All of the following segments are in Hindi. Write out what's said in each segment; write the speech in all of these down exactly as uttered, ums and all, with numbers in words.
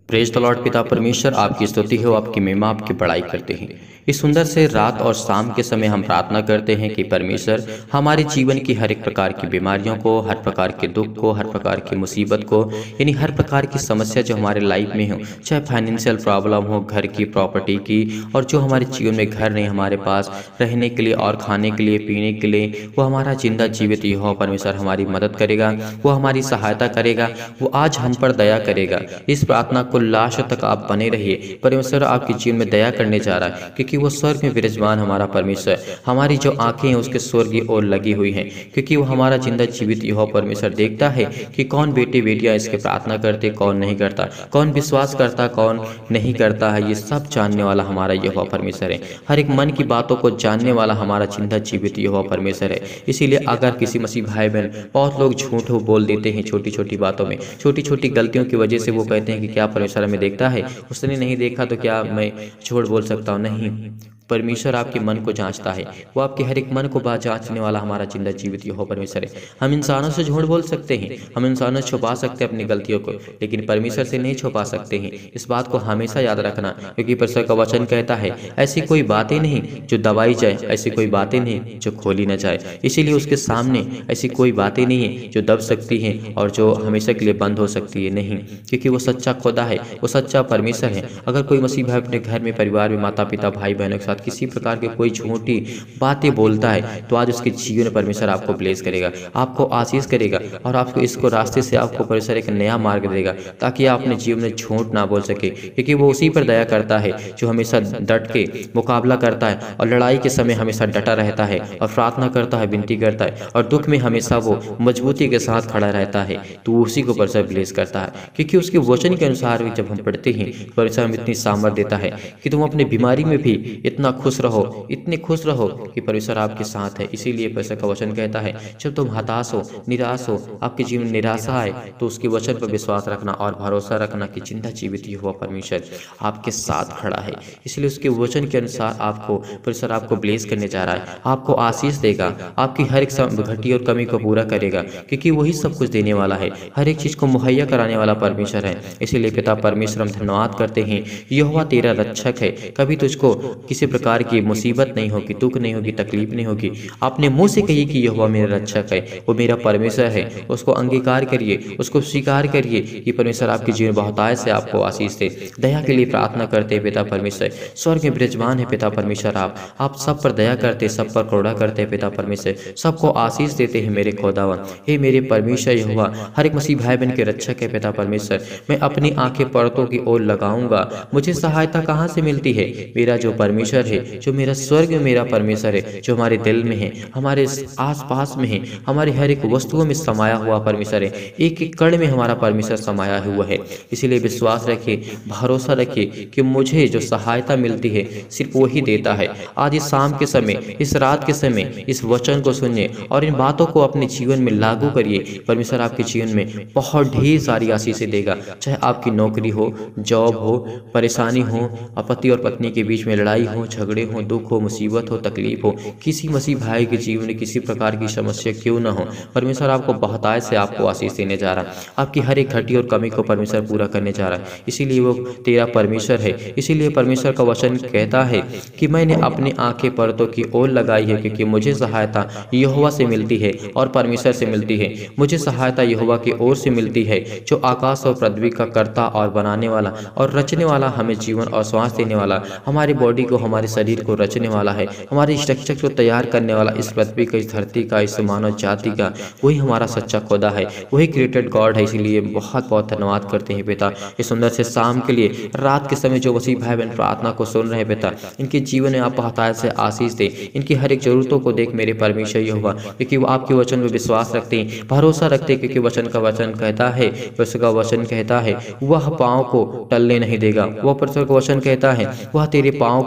Praise the Lord. पिता परमेश्वर आपकी स्तुति हो, आपकी महिमा, आपकी बड़ाई करते हैं। इस सुंदर से रात और शाम के समय हम प्रार्थना करते हैं कि परमेश्वर हमारे जीवन की हर एक प्रकार की बीमारियों को, हर प्रकार के दुख को, हर प्रकार की मुसीबत को, यानी हर प्रकार की समस्या जो हमारे लाइफ में हो, चाहे फाइनेंशियल प्रॉब्लम हो, घर की, प्रॉपर्टी की, और जो हमारे जीवन में घर नहीं हमारे पास रहने के लिए और खाने के लिए, पीने के लिए, वो हमारा जिंदा जीवित यहोवा परमेश्वर हमारी मदद करेगा, वो हमारी सहायता करेगा, वो आज हम पर दया करेगा। इस प्रार्थना को लास्ट तक आप बने रहिए। परमेश्वर आपके जीवन में दया करने जा रहा है, क्योंकि वो स्वर्ग में विराजमान हमारा परमेश्वर, हमारी जो आंखें हैं उसके स्वर्ग की ओर लगी हुई हैं, क्योंकि वो हमारा जिंदा जीवित यहोवा परमेश्वर देखता है कि कौन बेटे बेटियां इसके प्रार्थना करते, कौन नहीं करता, कौन विश्वास करता, कौन नहीं करता है। ये सब जानने वाला हमारा यहोवा परमेश्वर है। हर एक मन की बातों को जानने वाला हमारा जिंदा जीवित यहोवा परमेश्वर है। इसीलिए अगर किसी मसीह भाई बहन, बहुत लोग झूठ बोल देते हैं छोटी छोटी बातों में, छोटी छोटी गलतियों की वजह से वो कहते हैं कि क्या परमेश्वर हमें देखता है, उसने नहीं देखा तो क्या मैं झूठ बोल सकता हूँ। नहीं, परमेश्वर आपके मन को जांचता है। वो आपके हर एक मन को बात जांचने वाला हमारा जिंदा जीवित यहोवा परमेश्वर है। हम इंसानों से झूठ बोल सकते हैं, हम इंसानों से छुपा सकते हैं अपनी गलतियों को, लेकिन परमेश्वर से नहीं छुपा सकते हैं। इस बात को हमेशा याद रखना, क्योंकि परमेश्वर का वचन कहता है ऐसी कोई बातें नहीं जो दबाई जाए, ऐसी कोई बातें नहीं जो खोली न जाए। इसीलिए उसके सामने ऐसी कोई बातें नहीं है जो दब सकती हैं और जो हमेशा के लिए बंद हो सकती है। नहीं, क्योंकि वो सच्चा खुदा है, वो सच्चा परमेश्वर है। अगर कोई मसीह भाई अपने घर में, परिवार में, माता पिता, भाई बहनों के साथ किसी प्रकार के कोई झूठी बातें बोलता है, तो आज उसके जीवन में परमेश्वर आपको ब्लेस करेगा, आपको आशीष करेगा, और आपको इसको रास्ते से आपको परमेश्वर एक नया मार्ग देगा, ताकि आप अपने जीवन में झूठ ना बोल सके, क्योंकि वो उसी पर दया करता है जो हमेशा डट के मुकाबला करता है और लड़ाई के समय हमेशा डटा रहता है और प्रार्थना करता है, विनती करता है, और दुख में हमेशा वो मजबूती के साथ खड़ा रहता है। तो उसी को परमेश्वर ब्लेस करता है, क्योंकि उसके वचन के अनुसार जब हम पढ़ते हैं, परमेश्वर हमें इतनी सामर्थ्य देता है कि तुम अपनी बीमारी में भी इतना खुश रहो, इतने खुश रहो कि परमेश्वर आपके साथ है। इसीलिए परमेश्वर का वचन कहता है जब तुम हताश हो, निराश हो, आपके जीवन में निराशा आए, तो उसके वचन पर विश्वास रखना और भरोसा रखना कि जिंदा जीवित हुआ परमेश्वर आपके साथ खड़ा है। इसलिए उसके वचन के अनुसार आपको परमेश्वर आपको ब्लेस करने जा रहा है, आपको आशीष देगा, आपकी हर एक घटी और कमी को पूरा करेगा, क्योंकि वही सब कुछ देने वाला है, हर एक चीज को मुहैया कराने वाला परमेश्वर है। इसीलिए पिता परमेश्वर हम धन्यवाद करते हैं, यहोवा तेरा रक्षक है, कभी तुझको किसी प्रकार की मुसीबत नहीं होगी, दुख नहीं होगी, तकलीफ नहीं होगी। आपने मुंह से कही कि यहोवा मेरा रक्षक है, वो मेरा परमेश्वर है, उसको अंगीकार करिए, उसको स्वीकार करिए कि परमेश्वर आपके जीवन बहुतायत से आपको आशीष दे। दया के लिए प्रार्थना करते हैं पिता परमेश्वर, स्वर्ग में विराजमान है पिता परमेश्वर, आप आप सब पर दया करते, सब पर करुणा करते हैं पिता परमेश्वर, सबको आशीष देते हैं मेरे खुदावन। हे मेरे परमेश्वर यहोवा, हर एक मसीह भाई बहन के रक्षक है पिता परमेश्वर। मैं अपनी आंखें पर्वतों की ओर लगाऊंगा, मुझे सहायता कहाँ से मिलती है? मेरा जो परमेश्वर है, जो मेरा स्वर्ग में मेरा परमेश्वर है, जो हमारे दिल में है, हमारे आस पास में है, हमारी हर एक वस्तुओं में समाया हुआ परमेश्वर है, एक एक कण में हमारा परमेश्वर समाया हुआ है। इसीलिए विश्वास रखिए, भरोसा रखिए कि मुझे जो सहायता मिलती है सिर्फ वही देता है। आज इस शाम के समय, इस रात के समय इस वचन को सुनिए और इन बातों को अपने जीवन में लागू करिए। परमेश्वर आपके जीवन में बहुत ढेर सारी आशीषें देगा, चाहे आपकी नौकरी हो, जॉब हो, परेशानी हो, पति और पत्नी के बीच में लड़ाई हो, झगड़े हो, दुख हो, मुसीबत हो, तकलीफ हो, किसी मसीह भाई के जीवन में किसी प्रकार की समस्या क्यों न हो, परमेश्वर आपको बहुतायत से आपको आशीष देने जा रहा है, आपकी हर एक घटी और कमी को परमेश्वर पूरा करने जा रहा है। इसीलिए वो तेरा परमेश्वर है। इसीलिए परमेश्वर का वचन कहता है कि मैंने अपनी आंखें पर्वतों की ओर लगाई है, क्योंकि मुझे सहायता यहोवा से मिलती है और परमेश्वर से मिलती है। मुझे सहायता यहोवा की ओर से मिलती है, जो आकाश और पृथ्वी का कर्ता और बनाने वाला और रचने वाला, हमें जीवन और श्वास देने वाला, हमारी बॉडी को, हमारे शरीर को रचने वाला है, हमारे स्ट्रक्चर को तैयार करने वाला, इस पृथ्वी का, इस धरती का, इस मानव जाति का, वही हमारा सच्चा खुदा है, वही क्रिएटेड गॉड है। इसीलिए बहुत बहुत धन्यवाद करते हैं पिता इस सुंदर से शाम के लिए। रात के समय जो मसीह भाई बहन प्रार्थना को सुन रहे हैं पिता, इनके जीवन में आप बहुतायत से आशीष दे, इनकी हर एक जरूरतों को देख मेरे परमेश्वर यहोवा, क्योंकि वो आपके वचन में विश्वास रखते हैं, भरोसा रखते हैं, क्योंकि वचन का वचन कहता है, परमेश्वर का वचन कहता है वह पाँव को टलने नहीं देगा। वह परमेश्वर का वचन कहता है वह तेरे पाँव को कभी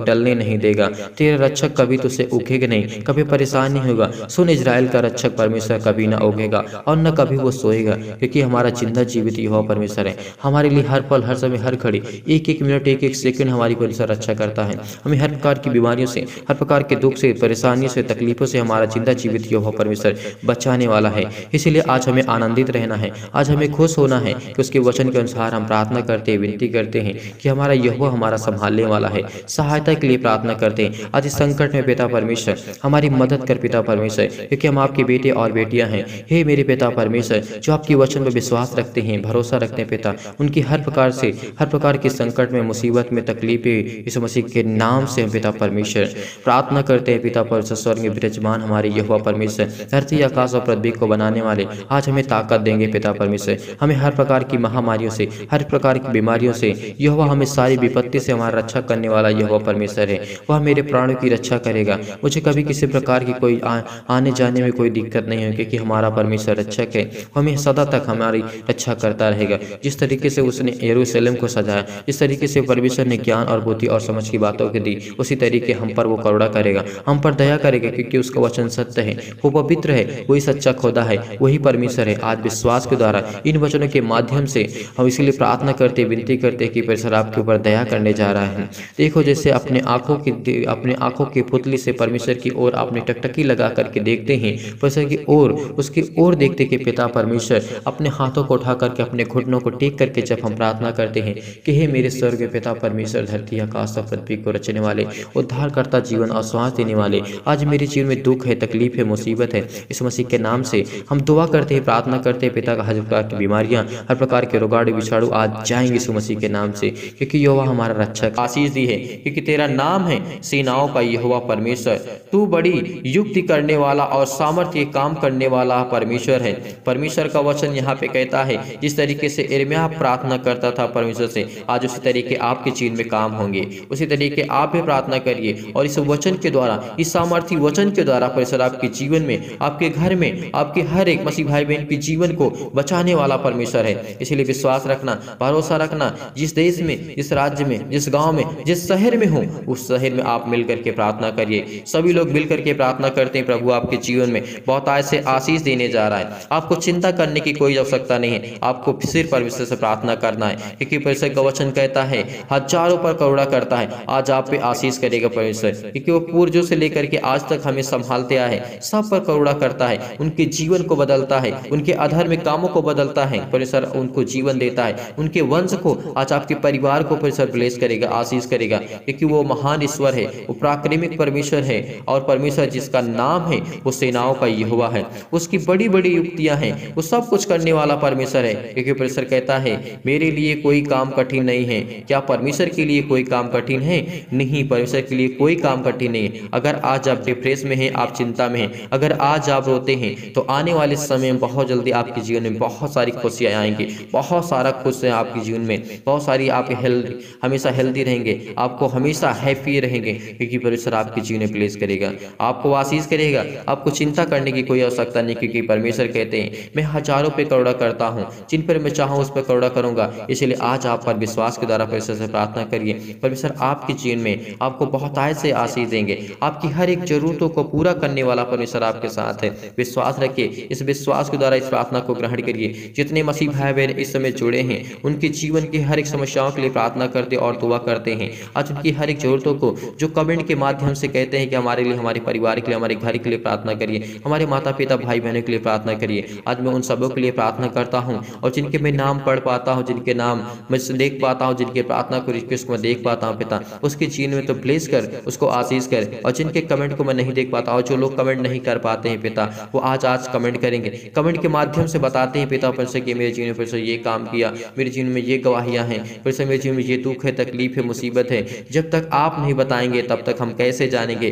टलने नहीं देगा। तेरा रक्षक कभी तुझसे उगेगा नहीं, कभी परेशान नहीं होगा। सुन, इजराइल का रक्षक परमेश्वर कभी ना उगेगा और न कभी वो सोएगा, क्योंकि हमारा जिंदा जीवित यहोवा परमेश्वर है। हमारे लिए हर पल, हर समय, हर घड़ी, एक एक मिनट, एक एक सेकंड हमारी परमेश्वर रक्षा करता है। हमें हर प्रकार की बीमारियों से, हर प्रकार के दुख से, परेशानियों से, तकलीफों से हमारा जिंदा जीवित यहोवा परमेश्वर बचाने वाला है। इसीलिए आज हमें आनंदित रहना है, आज हमें खुश होना है कि उसके वचन के अनुसार हम प्रार्थना करते हैं, विनती करते हैं कि हमारा यहोवा हमारा संभालने वाला है। सहायता के लिए प्रार्थना करते हैं। आज इस संकट में पिता परमेश्वर हमारी मदद कर पिता परमेश्वर, क्योंकि हम आपके बेटे और बेटियां हैं। हे मेरे पिता परमेश्वर, जो आपके वचन पर विश्वास रखते हैं, भरोसा रखते हैं पिता, उनकी हर प्रकार से, हर प्रकार के संकट में, मुसीबत में, तकलीफें यीशु मसीह के नाम से हम पिता परमेश्वर प्रार्थना करते हैं। पिता परमेश्वर, स्वर्ग में विराजमान हमारे यहोवा परमेश्वर, धरती आकाश और पृथ्वी को बनाने वाले, आज हमें ताकत देंगे पिता परमेश्वर। हमें हर प्रकार की महामारियों से, हर प्रकार की बीमारियों से, यहोवा हमें सारी विपत्ति से हमारा रक्षा करने वाला यहोवा परमेश्वर है। वह मेरे प्राणों की रक्षा करेगा। मुझे कभी किसी प्रकार की कोई आ, आने जाने में कोई दिक्कत नहीं है, क्योंकि हमारा परमेश्वर रक्षक है। हमें सदा तक हमारी रक्षा करता रहेगा। जिस तरीके से उसने यरूशलेम को सजाया, जिस तरीके से परमेश्वर ने ज्ञान और बुद्धि और समझ की बातों को दी, उसी तरीके हम पर वो करुणा करेगा, हम पर दया करेगा, क्योंकि उसका वचन सत्य है, वो पवित्र है, वही सच्चा खुदा है, वही परमेश्वर है। आज विश्वास के द्वारा इन वचनों के माध्यम से हम इसलिए प्रार्थना करते, विनती करते कि परमेश्वर आपके ऊपर दया करने जा रहा है। देखो, जैसे अपने आंखों की अपने आंखों की पुतली से परमेश्वर की ओर आपने टकटकी लगा करके देखते हैं, परमेश्वर की ओर, उसकी ओर देखते कि पिता परमेश्वर अपने हाथों को उठा करके, अपने घुटनों को टेक करके जब हम प्रार्थना करते हैं कि हे मेरे स्वर्ग पिता परमेश्वर, धरती आकाश और पृथ्वी को रचने वाले, उद्धारकर्ता, जीवन और श्वास देने वाले, आज मेरे जीवन में दुख है, तकलीफ है, मुसीबत है, इस मसीह के नाम से हम दुआ करते हैं, प्रार्थना करते हैं पिता का हर प्रकार की बीमारियां, हर प्रकार के रोगाड़े विषाणु आज जाएंगे यीशु मसीह के नाम से, क्योंकि यहोवा हमारा रक्षक आशीष दी है, क्योंकि तेरा नाम है सेनाओं का यहोवा परमेश्वर। तू बड़ी युक्ति करने वाला और सामर्थ्य काम करने वाला परमेश्वर है। परमेश्वर का वचन यहाँ पे कहता है, जिस तरीके से यिर्मयाह प्रार्थना करता था परमेश्वर से, आज उसी तरीके आपके जीवन में काम होंगे। उसी तरीके आप भी प्रार्थना करिए और इस वचन के द्वारा, इस सामर्थ्य वचन के द्वारा परमेश्वर आपके जीवन में, आपके घर में, आपके हर एक मसीह भाई बहन के जीवन को बचाने वाला परमेश्वर है। इसलिए विश्वास रखना, भरोसा रखना। जिस देश में, जिस राज्य में, जिस गांव में, जिस शहर में हो, उस शहर में आप मिलकर के प्रार्थना करिए। सभी लोग मिलकर के प्रार्थना करते हैं, प्रभु आपके जीवन में बहुत ऐसे आशीष देने जा रहा है। आपको चिंता करने की कोई आवश्यकता नहीं है, आपको सिर्फ परमेश्वर से प्रार्थना करना है, क्योंकि परमेश्वर का वचन कहता है हजारों पर करुणा करता है, आज आप पे आशीष करेगा परमेश्वर, क्योंकि वो पूर्वजों से लेकर के आज तक हमें संभालते आए हैं। सब पर करुणा करता है, उनके जीवन को बदलता है, उनके अधर्म कामों को बदलता है, परमेश्वर उनको जीवन देता है, उनके वंश को, आज आपके परिवार को परमेश्वर ब्लेस करेगा, आशीष करेगा, क्योंकि वो महान ईश्वर है, वो प्राकृतिक परमेश्वर है। और परमेश्वर जिसका नाम है वो सेनाओं का यहोवा है, उसकी बड़ी बड़ी युक्तियां हैं, वो सब कुछ करने वाला परमेश्वर है। क्योंकि परमेश्वर कहता है मेरे लिए कोई काम कठिन नहीं है। क्या परमेश्वर के लिए कोई काम कठिन है? नहीं, परमेश्वर के लिए कोई काम कठिन नहीं है। अगर आज आप डिप्रेस में हैं, आप चिंता में हैं, अगर आज आप रोते हैं, तो आने वाले समय में बहुत जल्दी आपके जीवन में बहुत सारी खुशियां आएंगी, बहुत सारा खुश है आपके जीवन में, बहुत सारी आप हेल्थ हमेशा हेल्दी रहेंगे, आपको हमेशा हैप्पी रहेंगे, क्योंकि परमेश्वर आपके जीवन में प्लेस करेगा, आपको आशीष करेगा। आपको चिंता करने की कोई आवश्यकता नहीं, क्योंकि परमेश्वर कहते हैं मैं हजारों पे करुणा करता हूँ, जिन पर मैं चाहूँ उस पर करुणा करूंगा। इसलिए आज आप पर विश्वास के द्वारा परमेश्वर से प्रार्थना करिए, परमेश्वर आपके जीवन में आपको बहुत ऐसे आशीष देंगे, आपकी हर एक जरूरतों को पूरा करने वाला परमेश्वर आपके साथ है। विश्वास रखिए, इस विश्वास के द्वारा इस प्रार्थना को ग्रहण करिए। जितने मसीह भाई बहन इस समय जुड़े हैं, उनके जीवन की हर एक समस्याओं के लिए प्रार्थना करते और दुआ करते हैं। आज उनकी हर एक जरूरतों को जो कमेंट के माध्यम से कहते हैं कि हमारे लिए, हमारे परिवार के लिए, हमारे घर के लिए प्रार्थना करिए, हमारे माता पिता भाई बहनों के लिए प्रार्थना करिए। आज मैं उन सबों के लिए प्रार्थना करता हूं, और जिनके मैं नाम पढ़ पाता हूं, जिनके नाम मैं देख पाता हूं, जिनके प्रार्थना को रिक्वेस्ट को मैं देख पाता हूं पिता, उसके जीवन में तो ब्लेस कर, उसको आशीष कर। और जिनके कमेंट को मैं नहीं देख पाता, और जो लोग कमेंट नहीं कर पाते हैं पिता, वो आज आज कमेंट करेंगे, कमेंट के माध्यम से बताते हैं पिता परमेश्वर कि मेरे जीवन में ये काम किया, मेरे जीवन में ये गवाहियां हैं, परमेश्वर मेरे जीवन में ये दुख है, तकलीफ है, मुसीबत है। जब तक आप नहीं बताएंगे तब तक हम कैसे जानेंगे, लेकिन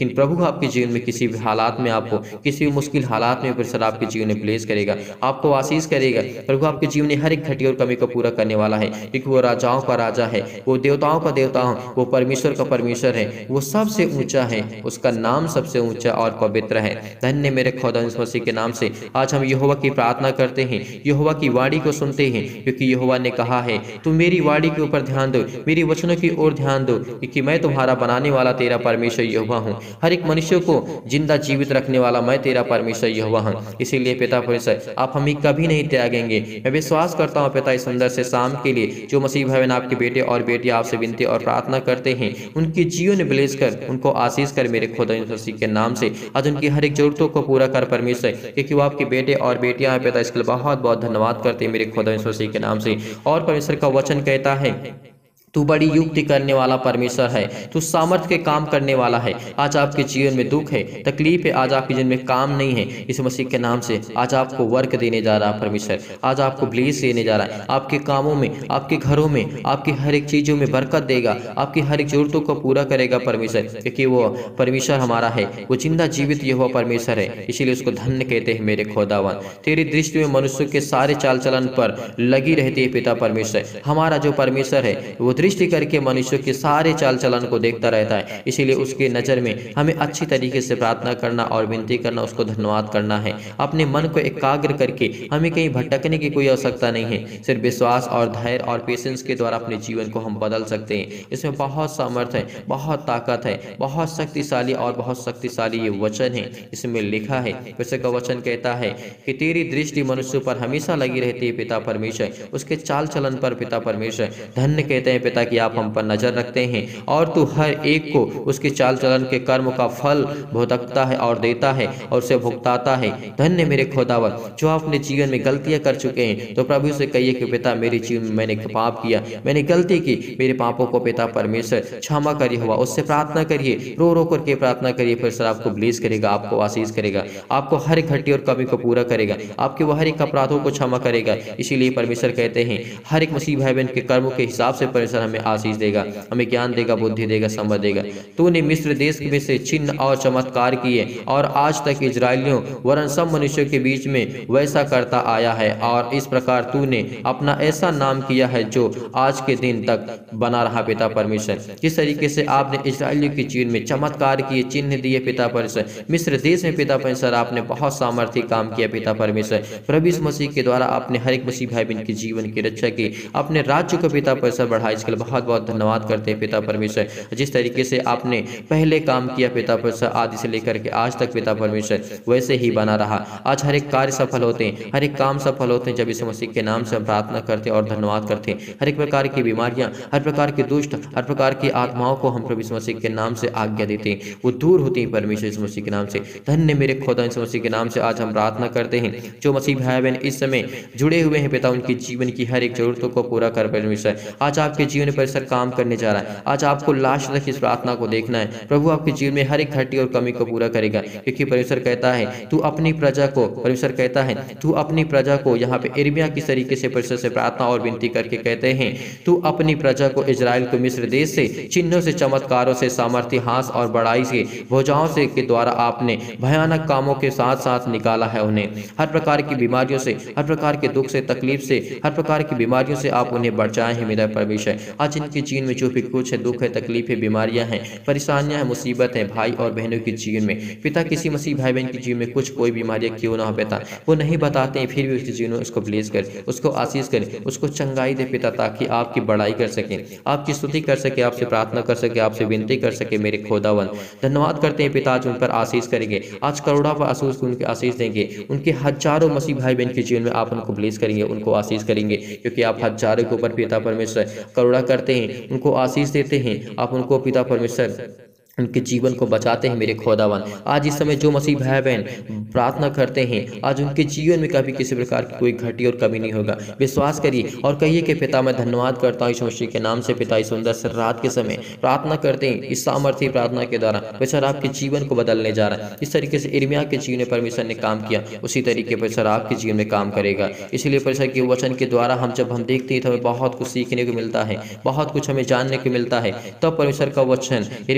लेकिन प्रभु आपके जीवन में किसी भी हालात में आपको, किसी भी मुश्किल हालात में परमेश्वर आपके जीवन में ब्लेस करेगा, आपको आशीष करेगा। प्रभु आपके जीवन में हर एक घटी और कमी को पूरा करने वाला है, क्योंकि वो राजाओं का राजा है, वो देवताओं का देवता है, वो परमेश्वर का परमेश्वर है, वो सबसे ऊंचा है, उसका नाम सबसे ऊंचा और पवित्र है। धन्य मेरे खुदा यीशु मसीह के नाम से आज हम यहोवा की प्रार्थना करते हैं, यहोवा की वाणी को सुनते हैं, क्योंकि यहोवा ने कहा है तुम मेरी वाणी के ऊपर ध्यान दो, मेरी वचनों की ओर ध्यान दो, क्योंकि मैं तुम्हारा बनाने वाला तेरा परमेश्वर यहोवा हूँ। हर एक मनुष्य को जिंदा जीवित रखने वाला मैं तेरा परमेश्वर यहोवा हूँ। इसीलिए पिता परमेश्वर आप हमें कभी नहीं त्यागेंगे। मैं विश्वास करता हूँ पिता इस सुंदर से शाम के लिए जो मसीह भाई बहन आपके बेटे और बेटी आपसे विनती और प्रार्थना करते हैं, उनके जीवन में ब्लेस कर, उनको आशीष कर मेरे खुदा यीशु मसीह के नाम से। आज उनकी हर एक जरूरतों को पूरा कर परमेश्वर, क्योंकि वो आपके बेटे और बेटियां हैं पिता। इसके लिए बहुत बहुत धन्यवाद करते हैं मेरे खुदा यीशु मसीह के नाम से। और परमेश्वर का वचन कहता है तू बड़ी युक्ति करने वाला परमेश्वर है, तू सामर्थ्य के काम करने वाला है। आज आपके जीवन में दुख है, तकलीफ है, आज आपके जीवन में काम नहीं है, इस मसीह के नाम से आज आपको वर्क देने जा रहा है परमेश्वर, आज आपको ब्लेस देने जा रहा है। आपके कामों में, आपके घरों में, आपकी हर एक चीजों में बरकत देगा, आपकी हर एक जरूरतों को पूरा करेगा परमेश्वर, क्योंकि वो परमेश्वर हमारा है, वो जिंदा जीवित यहोवा परमेश्वर है। इसीलिए उसको धन्य कहते हैं मेरे खुदावन। तेरी दृष्टि में मनुष्य के सारे चाल चलन पर लगी रहती है पिता परमेश्वर। हमारा जो परमेश्वर है वो दृष्टि करके मनुष्य के सारे चाल चलन को देखता रहता है। इसीलिए उसके नज़र में हमें अच्छी तरीके से प्रार्थना करना और विनती करना, उसको धन्यवाद करना है। अपने मन को एकाग्र करके हमें कहीं भटकने की कोई आवश्यकता नहीं है। सिर्फ विश्वास और धैर्य और पेशेंस के द्वारा अपने जीवन को हम बदल सकते हैं। इसमें बहुत सामर्थ है, बहुत ताकत है, बहुत शक्तिशाली और बहुत शक्तिशाली ये वचन है। इसमें लिखा है, वैसे का वचन कहता है कि तेरी दृष्टि मनुष्य पर हमेशा लगी रहती है पिता परमेश्वर, उसके चाल चलन पर पिता परमेश्वर। धन्य कहते हैं पिता कि आप हम पर नजर रखते हैं और तू हर एक को उसके चाल चलन के कर्म का फल भुगतता है और देता है और उसे भुगताता है। धन्य मेरे खुदावन जो आप अपने जीवन में गलतियां कर चुके हैं, तो प्रभु से कहिए कि पिता मेरे जीवन में मैंने पाप किया, मैंने गलती की, मेरे पापों को पिता परमेश्वर क्षमा करिए। हुआ उससे प्रार्थना करिए, रो रो करके प्रार्थना करिए, फिर सर आपको ब्लेस करेगा, आपको आशीष करेगा, आपको हर एक घटी और कमी को पूरा करेगा, आपके वो हर एक अपराधों को क्षमा करेगा। इसीलिए परमेश्वर कहते हैं हर एक मसीह भाई बहन के कर्मों के हिसाब से परमेश्वर हमें आशीष देगा, हमें ज्ञान देगा, बुद्धि देगा, समझ देगा। तूने मिस्र देश में से चिन्ह और चमत्कार किए और आज तक इजराइलियों वरन सब मनुष्यों के बीच में वैसा करता आया है, और इस प्रकार तूने अपना ऐसा नाम किया है जो आज के दिन तक बना रहा पिता परमेश्वर। जिस तरीके से आपने इजराइलियों के जीवन में चमत्कार किए, चिन्ह दिए पिता परमेश्वर, मिस्र देश में पिता परमेश्वर आपने बहुत सामर्थ्य काम किया पिता परमेश्वर। प्रभु यीशु मसीह के द्वारा आपने हर एक मसीह भाई बहन के जीवन की रक्षा की, अपने राज्य को पिता परमेश्वर बढ़ाया। इसके लिए बहुत बहुत धन्यवाद करते हैं पिता परमेश्वर। जिस तरीके से आपने पहले काम किया पिता परमेश्वर आदि से लेकर के आज तक पिता परमेश्वर, वैसे ही बना रहा। आज हर एक कार्य सफल होते हैं, हर एक काम सफल होते हैं जब यीशु मसीह के नाम से हम प्रार्थना करते हैं और धन्यवाद करते हैं। हर एक प्रकार की बीमारियां, हर प्रकार के दुष्ट, हर प्रकार की आत्माओं को हम प्रभु यीशु मसीह के नाम से आज्ञा देते हैं, वो दूर होती हैं परमेश्वर यीशु मसीह के नाम से। धन्य मेरे खुदा यीशु मसीह के नाम से आज हम प्रार्थना करते हैं जो मसीह भाई बहन इस समय जुड़े हुए हैं पिता, उनके जीवन की हर एक जरूरतों को पूरा कर परमेश्वर। आज आपके जीवन पर सर काम करने जा रहा है, आज आपको लास्ट तक इस प्रार्थना को देखना है। प्रभु आपके जीवन में हर एक घटी और कमी को पूरा करेगा, क्योंकि परमेश्वर कहता है तू अपनी प्रजा को, परमेश्वर कहता है तू अपनी प्रजा को, यहाँ पे इर्मिया किस तरीके से परमेश्वर से प्रार्थना और विनती करके कहते हैं तू अपनी प्रजा को इजराइल को मिस्र देश से चिन्हों से, चमत्कारों से, सामर्थ्य, हास और बड़ाई से, भुजाओं से के द्वारा आपने भयानक कामों के साथ साथ निकाला है। उन्हें हर प्रकार की बीमारियों से, हर प्रकार के दुख से, तकलीफ से, हर प्रकार की बीमारियों से आप उन्हें बचाए हैं मेरा परमेश्वर। आज इनके जीवन में जो भी कुछ है, दुख है, तकलीफ है, बीमारियां हैं, परेशानियां हैं, मुसीबत है भाई और बहनों के जीवन में पिता, किसी मसीह भाई बहन के जीवन में कुछ कोई बीमारियां क्यों ना हो पिता, वो नहीं बताते हैं, फिर भी उसके जीवन में उसको ब्लेस कर, उसको आशीष करे, उसको चंगाई दे पिता, ताकि आपकी बड़ाई कर सके, आपकी स्तुति कर सके, आपसे प्रार्थना कर सके, आपसे विनती कर सके मेरे खुदावन। धन्यवाद करते हैं पिता, आज उन पर आशीष करेंगे, आज करोड़ों पर आशीष उनके आशीष देंगे, उनके हजारों मसीह भाई बहन के जीवन में आप उनको ब्लेस करेंगे, उनको आशीष करेंगे, क्योंकि आप हजारों के ऊपर पिता परमेश्वर करुणा करते हैं, उनको आशीष देते हैं, आप उनको पिता परमेश्वर उनके जीवन को बचाते हैं मेरे खुदावन। आज इस समय जो मसीह भाई बहन प्रार्थना करते हैं, आज उनके जीवन में कभी किसी प्रकार की कोई घटी और कमी नहीं होगा। विश्वास करिए और कहिए कि पिता मैं धन्यवाद करता हूँ यीशु मसीह के नाम से पिता, इस सुंदर से रात के समय प्रार्थना करते हैं, इस सामर्थ्य प्रार्थना के द्वारा परमेश्वर आपके जीवन को बदलने जा रहा है। इस तरीके से इर्मिया के जीवन में परमेश्वर ने काम किया, उसी तरीके पर परमेश्वर आपके जीवन में काम करेगा। इसलिए परमेश्वर के वचन के द्वारा हम जब हम देखते हैं तो हमें बहुत कुछ सीखने को मिलता है, बहुत कुछ हमें जानने को मिलता है। तब परमेश्वर का वचन इर्मिया के पास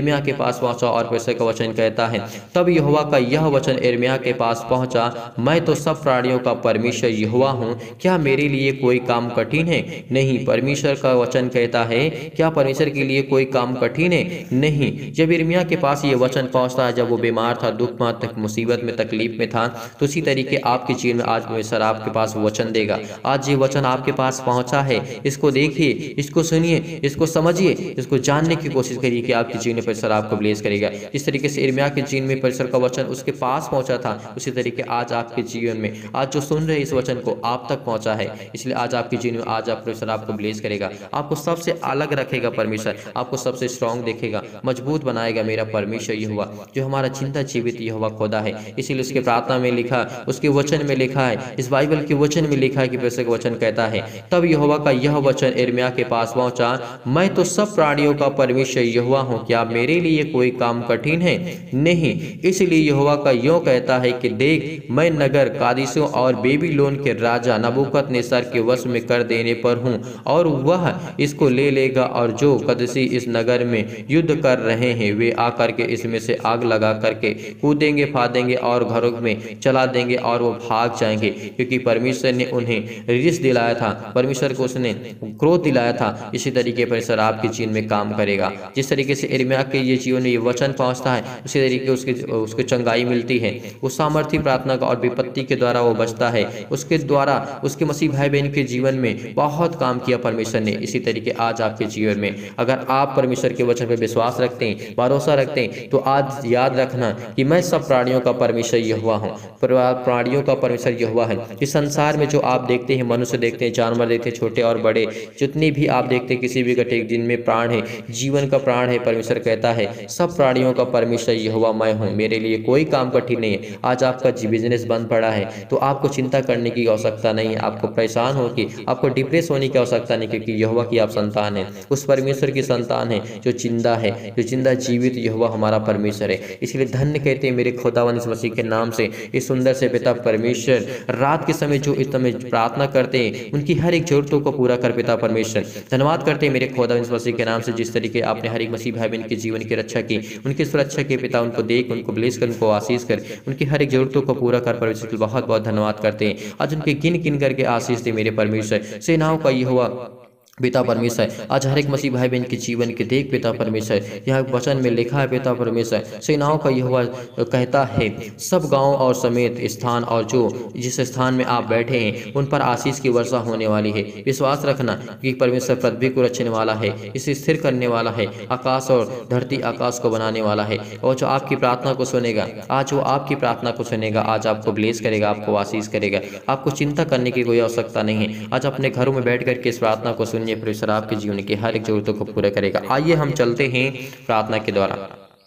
पास पहुंचा और परमेश्वर का वचन कहता है, तब यहोवा का यह वचन यिर्मयाह के पास पहुंचा, मैं तो सब प्राणियों का परमेश्वर यहोवा हूँ, क्या मेरे लिए कोई काम कठिन है? नहीं। परमेश्वर का वचन कहता है, क्या परमेश्वर के लिए कोई काम कठिन है? नहीं। जब यिर्मयाह के पास ये वचन पहुंचता है, जब वो बीमार था, दुख में, तक मुसीबत में, तकलीफ में था, तो उसी तरीके आपके जीवन में आज परमेश्वर आपके पास वचन देगा। आज ये वचन आपके पास पहुंचा है, इसको देखिए, इसको सुनिए, इसको समझिए, इसको जानने की कोशिश करिए कि आपके जीवन में परमेश्वर आपको ब्लेस करेगा। जिस तरीके से यिर्मयाह के जीवन में परमेश्वर का वचन उसके पास पहुंचा था, उसी तरीके आज आपके जीवन में, आज जो सुन रहे इस वचन को, आप तक पहुंचा है। इसलिए आज आपके जीवन में, आज आप परमेश्वर आपको ब्लेस करेगा, आपको सबसे अलग रखेगा परमेश्वर, आपको सबसे स्ट्रांग देखेगा, मजबूत बनाएगा मेरा परमेश्वर यहोवा, जो हमारा जिंदा जीवित यहोवा खुदा है। इसीलिए उसके प्रार्थना में लिखा, उसके वचन में लिखा है, इस बाइबल के वचन में लिखा है कि परमेश्वर का वचन कहता है, तब यहोवा का यह वचन यिर्मयाह के पास पहुंचा, मैं तो सब प्राणियों का परमेश्वर यहोवा हूँ, क्या मेरे लिए कोई काम कठिन है? नहीं। इसलिए यहोवा का यूं कहता है कि देख, मैं नगर कादिशों और बेबीलोन के राजा नबूकदनेस्सर के वश में कर देने पर हूँ, और वह इसको ले लेगा, और जो कदसी इस नगर में युद्ध कर रहे हैं वे आकर के इसमें से आग लगा करके कूदेंगे, फादेंगे और घरों में चला देंगे, और वो भाग जाएंगे, क्योंकि परमेश्वर ने उन्हें रिस दिलाया था, परमेश्वर को उसने क्रोध दिलाया था। इसी तरीके परमेश्वर आपके जीवन में काम करेगा। जिस तरीके से यिर्मयाह के ये जीवन में ये वचन पहुंचता है, उसी तरीके उसके उसको चंगाई मिलती है, वो सामर्थ्य प्रार्थना का और विपत्ति के द्वारा वो बचता है, उसके द्वारा उसके मसीह भाई बहन के जीवन में बहुत काम किया परमेश्वर ने। इसी तरीके आज आपके जीवन में, अगर आप परमेश्वर के वचन पर विश्वास रखते हैं, भरोसा रखते हैं, तो आज याद रखना कि मैं सब प्राणियों का परमेश्वर यहोवा हूँ, प्राणियों का परमेश्वर यहोवा है। इस संसार में जो आप देखते हैं, मनुष्य देखते हैं, जानवर देखते हैं, छोटे और बड़े जितने भी आप देखते हैं, किसी भी घटे जिनमें प्राण है, जीवन का प्राण है, परमेश्वर कहता है सब प्राणियों का परमेश्वर यहोवा मैं हूँ, मेरे लिए कोई काम कठिन नहीं है। आज आपका बिजनेस बंद पड़ा है तो आपको चिंता करने की आवश्यकता नहीं है, आपको परेशान हो कि आपको डिप्रेस होने की आवश्यकता नहीं, क्योंकि यहोवा की आप संतान है, उस परमेश्वर की संतान है जो जिंदा है, जो जिंदा जीवित यहोवा हमारा परमेश्वर है। इसलिए धन्य कहते हैं मेरे खुदावंद यीशु मसीह के नाम से, इस सुंदर से पिता परमेश्वर, रात के समय जो इस समय प्रार्थना करते हैं उनकी हर एक जरूरतों को पूरा कर पिता परमेश्वर। धन्यवाद करते हैं मेरे खुदावंद यीशु मसीह के नाम से, जिस तरीके आपने हर एक मसीह भाई बहन के जीवन की रक्षा की, उनकी सुरक्षा के पिता, उनको देख, उनको ब्लेस कर, उनको आशीष कर, उनकी हर एक जरूरतों को पूरा कर परमेश्वर। बहुत बहुत धन्यवाद करते हैं। आज उनके गिन गिन करके आशीष दे मेरे परमेश्वर। सेनाओं का यहोवा पिता परमेश्वर, आज हर एक मसीह भाई बहन के जीवन के देख पिता परमेश्वर, यहाँ वचन में लिखा है पिता परमेश्वर, सेनाओं का यहोवा कहता है सब गांव और समेत स्थान और जो जिस स्थान में आप बैठे हैं उन पर आशीष की वर्षा होने वाली है। विश्वास रखना कि परमेश्वर पृथ्वी को रचने वाला है, इसे स्थिर करने वाला है, आकाश और धरती आकाश को बनाने वाला है, और जो आपकी प्रार्थना को सुनेगा, आज वो आपकी प्रार्थना को सुनेगा, आज आपको ब्लेस करेगा, आपको आशीष करेगा। आपको चिंता करने की कोई आवश्यकता नहीं है। आज अपने घरों में बैठ करके इस प्रार्थना को सुनिए, परमेश्वर आपके जीवन की हर एक जरूरतों को पूरा करेगा। आइए हम चलते हैं प्रार्थना के द्वारा।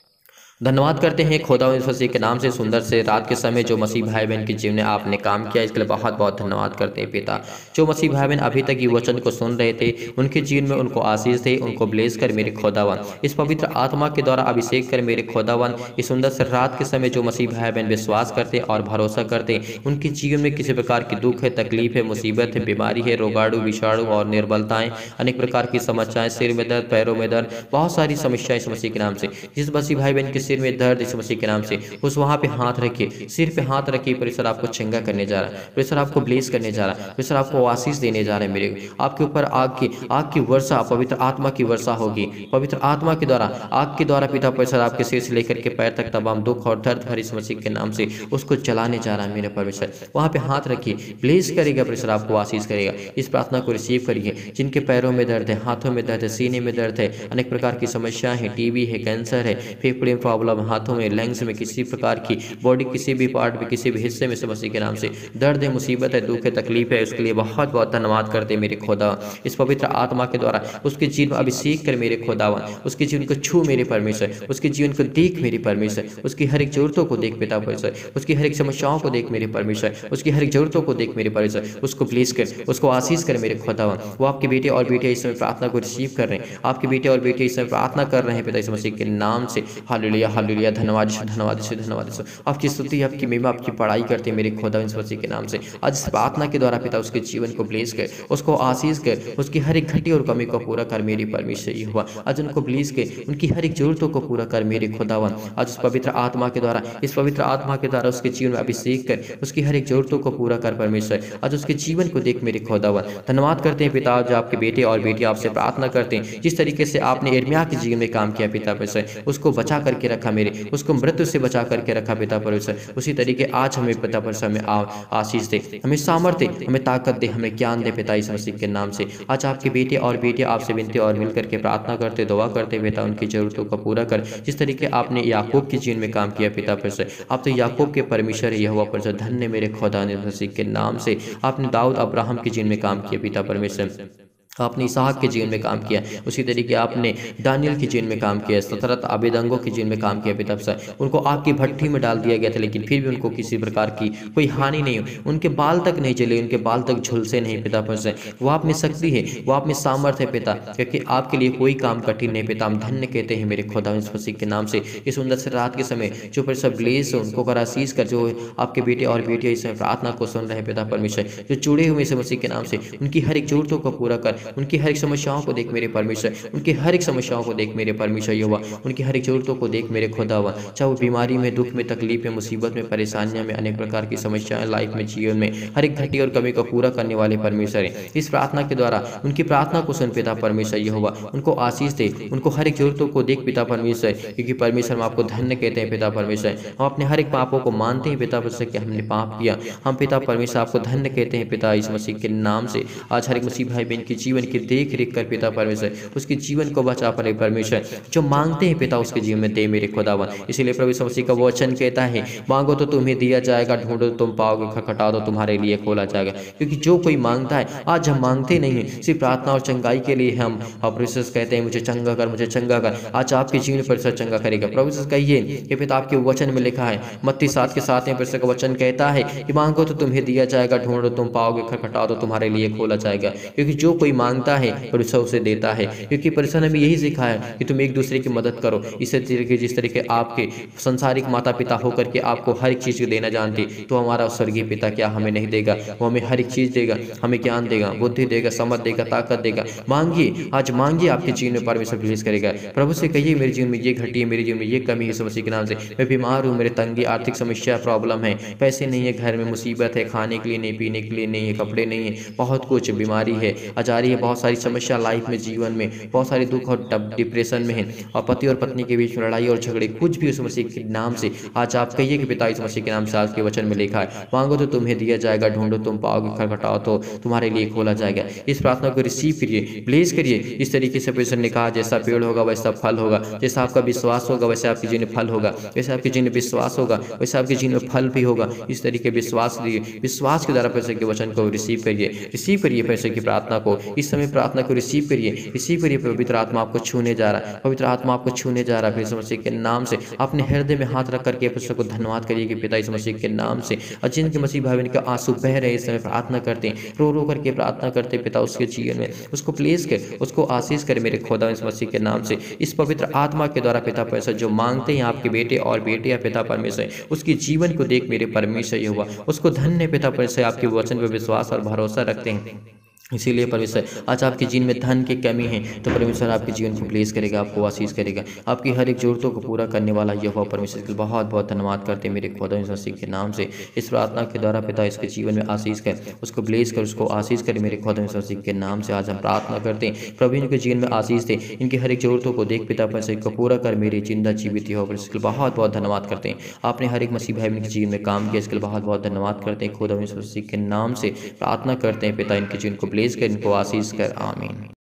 धन्यवाद करते हैं खुदावंद यीशु मसीह के नाम से, सुंदर से रात के समय जो मसीह भाई बहन के जीवन में आपने काम किया, इसके लिए बहुत बहुत धन्यवाद करते हैं पिता। जो मसीह भाई बहन अभी तक ये वचन को सुन रहे थे, उनके जीवन में उनको आशीष दे, उनको ब्लेस कर मेरे खुदावंद, इस पवित्र आत्मा के द्वारा अभिषेक कर मेरे खुदावंद। इस सुंदर से रात के समय जो मसीह भाई बहन विश्वास करते और भरोसा करते, उनके जीवन में किसी प्रकार की दुख है, तकलीफ है, मुसीबत है, बीमारी है, रोगाणु विषाणु और निर्बलताएं, अनेक प्रकार की समस्याएं, सिर में दर्द, पैरों में दर्द, बहुत सारी समस्याएं इस मसीह के नाम से, जिस मसीह भाई बहन के सिर में दर्द इस मसीह के नाम से, उस वहां पे हाथ रखिए, सिर पे हाथ रखिए, परमेश्वर आपको चंगा करने जा रहा है, परमेश्वर आपको ब्लेस करने जा रहा है, परमेश्वर आपको आशीष देने जा रहे हैं। मेरे आपके ऊपर आग की आग की वर्षा, पवित्र आत्मा की वर्षा होगी, पवित्र आत्मा के द्वारा, आग के द्वारा पिता परमेश्वर आपके सिर से लेकर के पैर तक तमाम दुख और दर्द हर इस मसीह के नाम से उसको जलाने जा रहा है मेरे परमेश्वर। वहां पे हाथ रखिए, ब्लेस करेगा परमेश्वर, आपको आशीष करेगा। इस प्रार्थना को रिसीव करिए। जिनके पैरों में दर्द है, हाथों में दर्द है, सीने में दर्द है, अनेक प्रकार की समस्याएं हैं, टीबी है, कैंसर है, फेफड़े में प्रॉब्लम, हाथों में, लंग्स में, किसी प्रकार की बॉडी किसी भी पार्ट में, किसी भी हिस्से में से मसीह के नाम से दर्द है, मुसीबत है, दुख है, तकलीफ है, उसके लिए बहुत बहुत धन्यवाद करते मेरे खुदा। इस पवित्र आत्मा के द्वारा उसके जीवन में अभिषेक कर मेरे खुदावन, उसके जीवन को छू मेरे परमेश्वर, उसके जीवन को देख मेरे परमेश्वर, उसकी हर एक जरूरतों को देख पिता परमेश्वर, उसकी हर एक समस्याओं को देख मेरे परमेश्वर, उसकी हर एक जरूरतों को देख मेरे परमेश्वर, उसको ब्लेस कर, उसको आशीष कर मेरे खुदावन। वो आपके बेटे और बेटियां इस समय प्रार्थना को रिसीव कर रहे हैं, आपके बेटे और बेटियां इस समय प्रार्थना कर रहे हैं पिता इस मसीह के नाम से। हालेलुया। हालेलुया हालेलुया, धन्यवाद यीशु, धन्यवाद यीशु, धन्यवाद यीशु। आपकी स्तुति, आपकी महिमा, आपकी बड़ाई करते हैं मेरे खुदा यीशु मसीह के नाम से। आज इस प्रार्थना के द्वारा पिता उसके जीवन को ब्लेस कर, उसको आशीष कर, उसकी हर एक घटी और कमी को पूरा कर मेरी परमेश्वर यहोवा। आज उनको ब्लेस कर, उनकी हर एक जरूरतों को पूरा कर मेरे खुदावन। आज उस पवित्र आत्मा के द्वारा, इस पवित्र आत्मा के द्वारा उसके जीवन में अभिषेक कर, उसकी हर एक जरूरतों को पूरा कर परमेश्वर। आज उसके जीवन को देख मेरे खुदावन। धन्यवाद करते हैं पिता, आज आपके बेटे और बेटी आपसे प्रार्थना करते हैं, जिस तरीके से आपने यिर्मयाह के जीवन में काम किया पिता परमेश्वर, उसको बचा करके रखा मेरे, उसको मृत्यु से बचा करके रखा पिता परमेश्वर। उसी तरीके आज हमें पिता परमेश्वर में आशीष दे, हमें सामर्थ्य, हमें ताकत दे, हमें ज्ञान दे पिता यीशु मसीह के नाम से। आज आपके बेटे और बेटियां आपसे विनती और मिल करके प्रार्थना करते, दुआ करते पिता उनकी जरूरतों को पूरा कर, जिस तरीके आपने याकूब के जीवन में काम किया पिता परमेश्वर। आप तो याकूब के परमेश्वर है यहोवा परमेश्वर। धन्य मेरे खुदा यीशु मसीह के नाम से। आपने दाऊद अब्राहम के जीवन में काम किया पिता परमेश्वर, आपने इसहाक के जीवन में काम किया, उसी तरीके आपने दानियल के जीवन में काम किया, सत्रह आबेदंगों के जीवन में काम किया पिता सर। उनको आग की भट्ठी में डाल दिया गया था, लेकिन फिर भी उनको किसी प्रकार की कोई हानि नहीं हुई, उनके बाल तक नहीं जले, उनके बाल तक झुलसे नहीं पिता परमेश्वर। वो आप में शक्ति है, वो आप में सामर्थ्य है पिता, क्योंकि आपके लिए कोई काम कठिन नहीं पिता। हम धन्य कहते हैं मेरे खुदा यीशु मसीह के नाम से। इस सुंदर से रात के समय जो परमेश्वर ब्लेस हो, उनको कर आशीष कर, जो आपके बेटे और बेटियां इस समय प्रार्थना को सुन रहे पिता परमेश्वर, जो जुड़े हुए यीशु मसीह के नाम से, उनकी हर एक जरूरतों को पूरा कर, उनकी हर एक समस्याओं को देख मेरे परमेश्वर, उनकी हर एक समस्याओं को देख मेरे परमेश्वर यहोवा, उनकी हर एक जरूरतों को देख मेरे खुदावा। चाहे वो बीमारी में, दुख में, तकलीफ में, मुसीबत में, परेशानियों में, अनेक प्रकार की समस्याएं लाइफ में, जीवन में, हर एक घटी और कमी को पूरा करने वाले परमेश्वर हैं। इस प्रार्थना के द्वारा उनकी प्रार्थना को सुन पिता परमेश्वर यहोवा, उनको आशीष दे, उनको हर एक जरूरतों को देख पिता परमेश्वर, क्योंकि परमेश्वर हम आपको धन्य कहते हैं पिता परमेश्वर। हम अपने हर एक पापों को मानते हैं पिता परमेश्वर कि हमने पाप किया, हम पिता परमेश्वर आपको धन्य कहते हैं पिता यीशु मसीह के नाम से। आज हर एक मसीह भाई बहन की जीवन की देख रेख कर पिता परमेश्वर, उसके जीवन को बचा पड़े परमेश्वर, जो मांगते हैं पिता उसके जीवन में दे मेरे खुदावन। इसीलिए प्रभु यीशु मसीह का वचन कहता है, मांगो तो तुम्हें दिया जाएगा, ढूंढो तो तुम पाओगे, खटखटाओ तो तुम्हारे लिए खोला जाएगा। क्योंकि जो कोई मांगता है, आज हम मांगते नहीं है सिर्फ प्रार्थना और चंगाई के लिए, हम परमेश्वर कहते हैं मुझे चंगा कर, मुझे चंगा कर। आज आपके जीवन पर परमेश्वर चंगा करेगा। प्रभु यीशु कहिए कि पिता आपके वचन में लिखा है, मत्ती सात के साथ में परमेश्वर का वचन कहता है कि मांगो तो तुम्हें दिया जाएगा, ढूंढो तुम पाओगे, खटखटाओ तो तुम्हारे लिए खोला जाएगा। क्योंकि जो कोई मांगता है परमेश्वर उसे देता है। क्योंकि परमेश्वर ने भी यही सिखाया है कि तुम एक दूसरे की मदद करो। इसी तरीके जिस तरीके आपके संसारिक माता पिता होकर के आपको हर एक चीज देना जानते, तो हमारा स्वर्गीय पिता क्या हमें नहीं देगा? वो हमें हर एक चीज देगा, हमें ज्ञान देगा, बुद्धि देगा, समझ देगा, ताकत देगा। मांगिए, आज मांगिए, आपके जीवन में परमेश्वर रिलीज करेगा। प्रभु से कहिए मेरे जीवन में ये घटी है, मेरे जीवन में ये कमी है, यीशु मसीह के नाम से। मैं बीमार हूँ, मेरे तंगी, आर्थिक समस्या, प्रॉब्लम है, पैसे नहीं है, घर में मुसीबत है, खाने के लिए नहीं, पीने के लिए नहीं है, कपड़े नहीं है, बहुत कुछ बीमारी है, अजारी है, बहुत सारी समस्या लाइफ में, जीवन में बहुत सारे दुख और डिप्रेशन में है, और पति और पत्नी के बीच में लड़ाई और झगड़े, कुछ भी यीशु मसीह के नाम से आज आप कहिए कि पिता यीशु मसीह के नाम से। आज के वचन में लिखा है, मांगो तो तुम्हें दिया जाएगा, ढूंढो तुम पाओगे, खटखटाओ तो तुम्हारे लिए खोला जाएगा। इस प्रार्थना को रिसीव करिए, ब्लेस करिए। इस तरीके से परमेश्वर ने कहा, जैसा पेड़ होगा वैसा फल होगा, जैसा आपका विश्वास होगा वैसे आपके जीवन में फल होगा, वैसे आपके जीवन में विश्वास होगा वैसे आपके जीवन में फल भी होगा। इस तरीके विश्वास लिए, विश्वास के द्वारा परमेश्वर के वचन को रिसीव करिए, रिसीव करिए परमेश्वर की प्रार्थना को। इस समय प्रार्थना को रिसीव करिए, रिसीव करिए। पवित्र आत्मा आपको छूने जा रहा है, पवित्र आत्मा आपको छूने जा रहा है यीशु मसीह के नाम से। अपने हृदय में हाथ रख करके परमेश्वर को धन्यवाद करिए कि पिता यीशु मसीह के नाम से। और जिनके मसीह भाई बहन के आंसू बह रहे इस समय प्रार्थना करते हैं, रो रो करके प्रार्थना करते, पिता उसके जीवन में उसको प्लेस कर, उसको आशीष करे मेरे खुदा यीशु मसीह के नाम से। इस पवित्र आत्मा के द्वारा पिता परमेश्वर जो मांगते हैं आपके बेटे और बेटियां पिता परमेश्वर, उसके जीवन को देख मेरे परमेश्वर यहोवा, उसको धन्य पिता परमेश्वर आपके वचन पर विश्वास और भरोसा रखते हैं। इसीलिए परमेश्वर आज आपके जीवन में धन की कमी है, तो परमेश्वर आपके जीवन को ब्लेस करेगा, आपको आशीष करेगा, आपकी हर एक जरूरतों को पूरा करने वाला यहोवा परमेश्वर के बहुत बहुत धन्यवाद करते हैं मेरे खुदा यीशु मसीह के नाम से। इस प्रार्थना के द्वारा पिता इसके जीवन में आशीष कर, उसको ब्लेस कर, उसको आशीष करे मेरे खुदा यीशु मसीह के नाम से। आज हम प्रार्थना करते हैं, प्रभु इनके जीवन में आशीष दे, इनकी हर एक जरूरतों को देख पिता परमेश्वर को पूरा कर, मेरे जिंदा जीवित यहोवा परमेश्वर बहुत बहुत धन्यवाद करते हैं। आपने हर एक मसीह भाई के जीवन में काम किया, इसके लिए बहुत बहुत धन्यवाद करते हैं। खुदा यीशु मसीह के नाम से प्रार्थना करते हैं पिता, इनके जीवन को ब्लेस कर, इनको आशीष कर, आमीन।